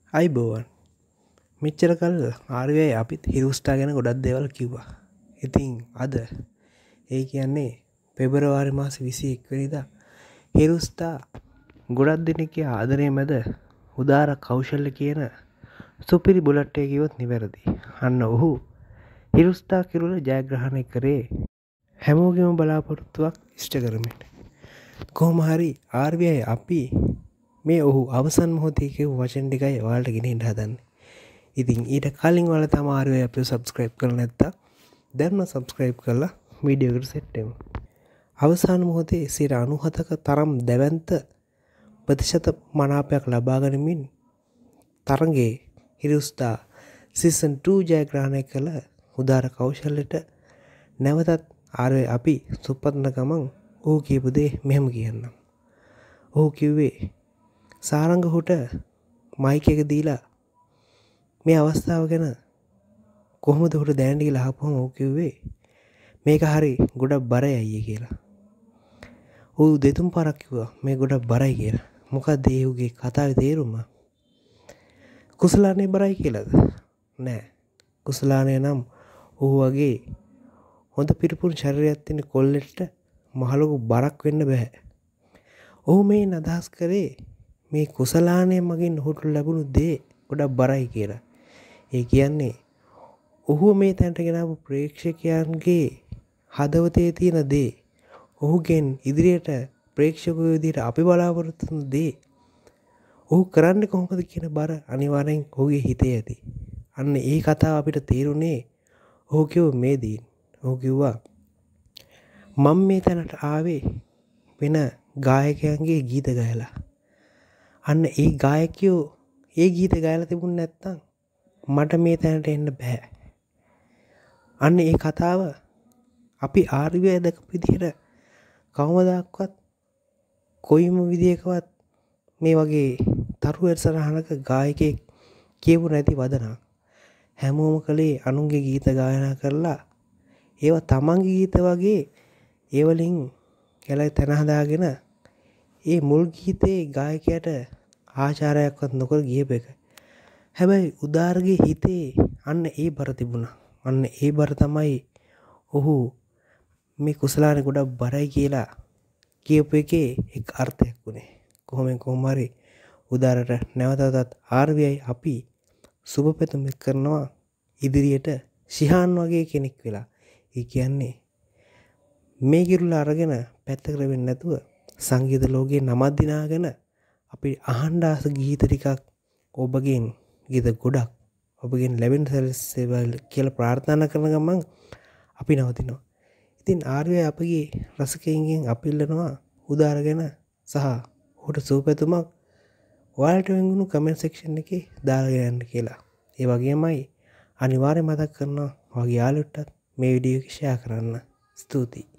අයිබෝවන් මෙච්චර කල් ආර්යයි අපිත් හිරුස්ටා ගැන ගොඩක් දේවල් කිව්වා. ඉතින් අද ඒ කියන්නේ පෙබරවාරි මාස 21 වෙනිදා හිරුස්ටා ගොඩක් දෙනෙක්ගේ ආදරය මැද උදාර කෞශල්‍ය කියන සුපිරි බුලට් එක කිව්වොත් නිවැරදි. අන්න ඔහු හිරුස්ටා කිරුළ ජයග්‍රහණය කරේ හැමෝගෙම බලාපොරොත්තුවක් ඉෂ්ට කරමින්. කොහොම හරි ආර්යයි අපි මේ ඔහු අවසන් මොහොතේ කියපු වචන ටිකයි ඔයාලට ගෙනින්න හදන්නේ. ඉතින් ඊට කලින් ඔයාලා තම ආර්යයි අපිව සබ්ස්ක්‍රයිබ් කරලා නැත්නම් දැන්ම සබ්ස්ක්‍රයිබ් කරලා වීඩියෝ එකට සෙට් වෙමු. අවසාන මොහොතේ 97ක තරම් දැවැන්ත ප්‍රතිශත මනාපයක් ලබා ගනිමින් තරඟේ හිරුස්ටා සීසන් 2 ජයග්‍රහණය කළ උදාර කෞශල්‍යයට නැවතත් ආර්යයි අපි සුපත්න ගමන් ඔහු කියපු දේ මෙහෙම කියන්නම්. ඔහු කිව්වේ සාරංගහුට මයික් එක දීලා මේ අවස්ථාව ගැන කොහොමද උට දැනන්න කියලා අහපුවම ඔහු කිව්වේ මේක හරි ගොඩක් බරයි අයියේ කියලා. ඔහු දෙතුන් පාරක් කිව්වා මේ ගොඩක් බරයි කියලා. මොකද ඒ උගේ කතාවේ තේරුම? කුසලානේ බරයි කියලාද? නෑ. කුසලානේ නම් ඔහු වගේ හොඳ පිරිපුන් ශරීරයක් තියෙන කොල්ලෙක්ට මහලොකු බරක් වෙන්න බෑ. ඔහු මේ අදහස් කරේ මේ කුසලානේ මගින් ඔහුට ලැබුණු දේ ගොඩක් බරයි කියලා. ඒ කියන්නේ ඔහු මේ තැනට ගෙනාවු ප්‍රේක්ෂකයන්ගේ හදවතේ තියෙන දේ ඔහුගෙන් ඉදිරියට ප්‍රේක්ෂකයෝ විදිහට අපි බලාපොරොත්තු වෙන දේ ඔහු කරන්නේ කොහොමද කියන බර අනිවාර්යෙන් ඔහුගේ හිතේ ඇති. අන්න ඒ කතාව අපිට තේරුනේ ඔහු කිව්ව මේ දේ. ඔහු කිව්වා මම මේ තැනට ආවේ වෙන ගායකයන්ගේ ගීත ගයලා. අන්න ඒ ගායකයෝ ඒ ගීත ගයලා තිබුණ නැත්නම් මට මේ තැනට එන්න බෑ. අන්න ඒ කතාව අපි ආර්යය දැකපු විදිහට කවමදාක්වත් කොයිම විදියකවත් මේ වගේ තරු වැඩසටහනක ගායකයෙක් කියපු නැති වදනක්. හැමෝම කලේ අනුන්ගේ ගීත ගායනා කරලා ඒවා තමන්ගේ ගීත වගේ ඒ වලින් කියලා තන හදාගෙන ඒ මුල් ගීතේ ගායකයාට ආචාරයක්වත් නොකර ගියප එක. හැබැයි උදාර්ගේ හිතේ අන්න ඒ බර තිබුණා. අන්න ඒ බර තමයි ඔහු මේ කුසලානේ ගොඩක් බරයි කියලා කියපු එකේ එක් අර්ථයක් උනේ. කොහොම හරි උදාරට නැවතත් ආර්යයි අපි සුබ පැතුම් කරනවා ඉදිරියට ශිහාන් වගේ කෙනෙක් වෙලා. ඒ කියන්නේ මේ කිරුළ අරගෙන පැත්තකට වෙන්නේ නැතුව සංගීත ලෝකයේ නමක් දිනාගෙන අපි අහන්න ආස ගීත ටිකක් ඔබගෙන් ගීත ගොඩක් ඔබගෙන් ලැබෙන සේවා කියලා ප්‍රාර්ථනා කරන ගමන් අපි නවතිනවා. ඉතින් ආර්යයි අපගේ රසිකයින්ගෙන් අපි ඉල්ලනවා උදාරගෙන සහ ඔහුට සුවපැතුමක් ඔයාලට වෙන්ගුණු කමෙන්ට් සෙක්ෂන් එකේ දාලා යන්න කියලා. ඒ වගේමයි අනිවාර්යයෙන් මතක් කරනවා වගේ යාළුවටත් මේ වීඩියෝ එක ෂෙයා කරන්න. ස්තුතියි.